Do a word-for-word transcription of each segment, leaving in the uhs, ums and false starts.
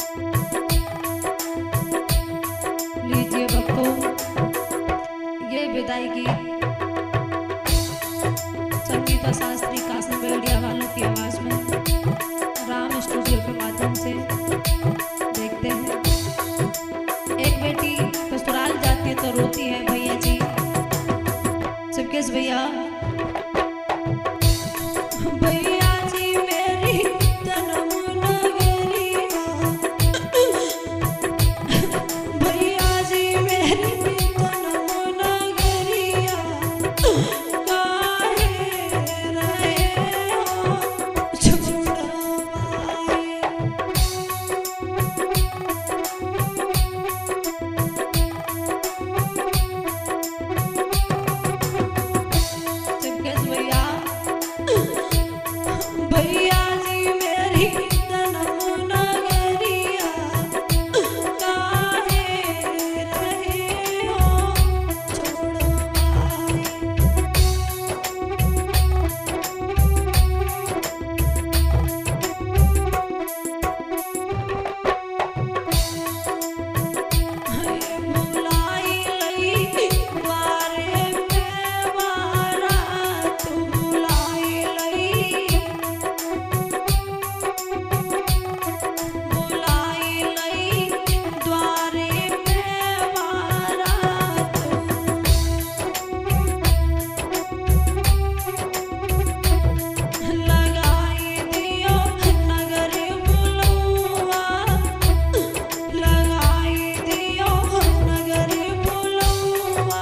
लीजिए भक्तों, ये विदाई गीत संगीता शास्त्री कासिम बेड़िया वालों की आवाज में राम स्टूडियो के माध्यम से देखते हैं। एक बेटी ससुराल जाती है तो रोती है भैया जी, शिवकेश भैया। भैया जी मेरी जन्म नगरिया, भैया जी मेरी जन्म नगरिया, काहे रहे हो छुड़वाए। शिवकेश भैया, भैया जी मेरी जन्म नगरिया, काहे रहे हो छुड़वाए। बुलाई लई द्वारे पे वारा, तू बुलाई लई, बुलाई लई द्वारे पे वारा, तू लगाई दियो नगर बुलुआ, लगाई दियो नगर बुलुआ,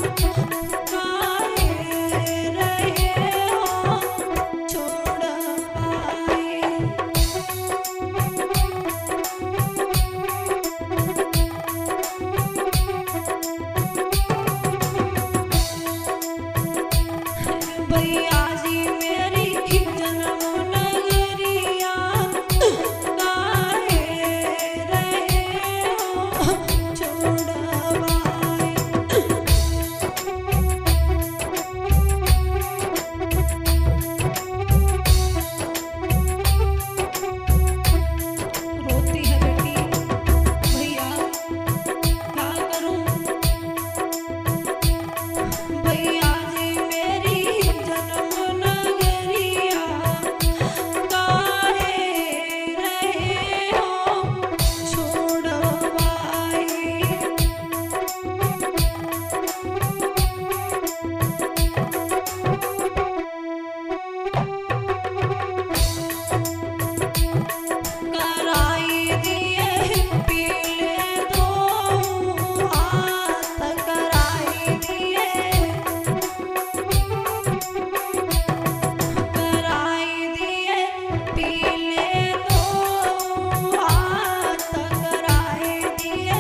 काहे रहे हो छुड़वाए। भैया जी मेरी जन्म नगरिया, काहे रहे हो छुड़वाए। रोती है बेटी, भैया क्या करूं। भैया जी मेरी जन्म नगरिया, काहे रहे हो छुड़वाए। कराई दिए पीले दो हाथ, कराई दिए, कराई दिए पीले दो हाथ, कराई दिए,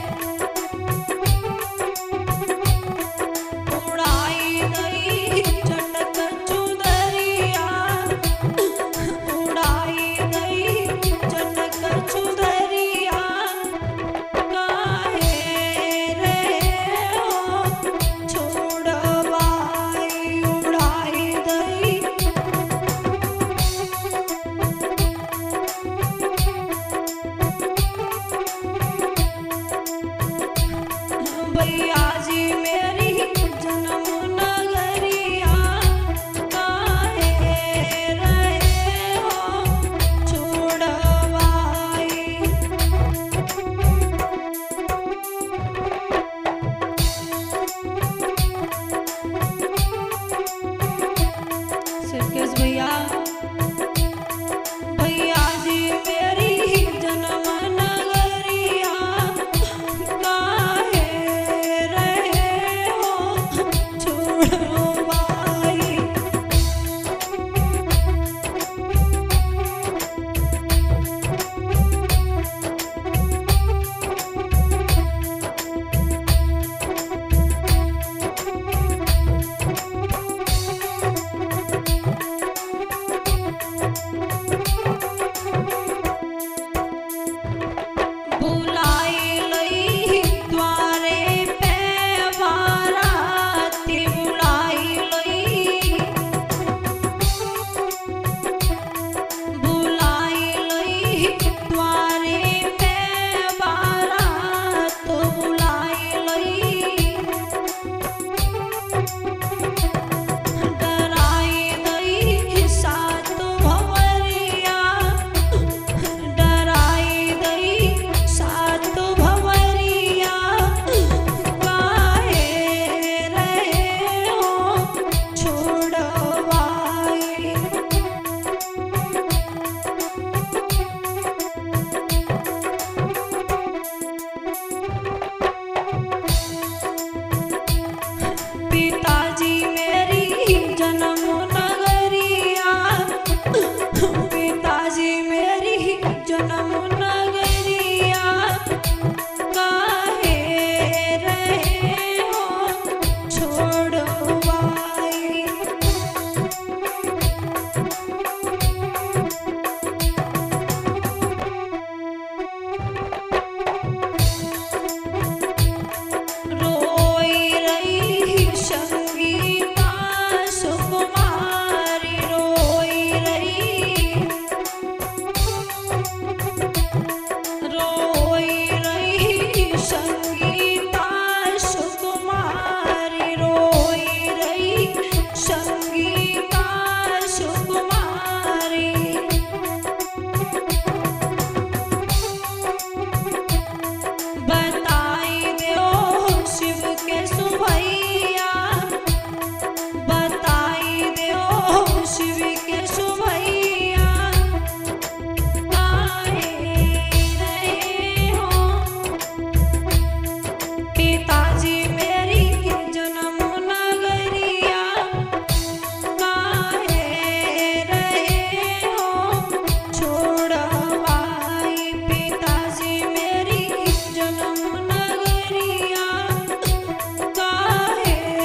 उड़ाई गई चटक चुदरिया, उड़ाई गई चटक चुदरिया, काहे रहे हो छुड़वाए। उड़ाई गई भैया जी मेरी जन्म नगरिया, काहे रहे हो छुड़वाए। शिवकेश भैया, भैया जी मेरी जन्म नगरिया, काहे रहे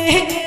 में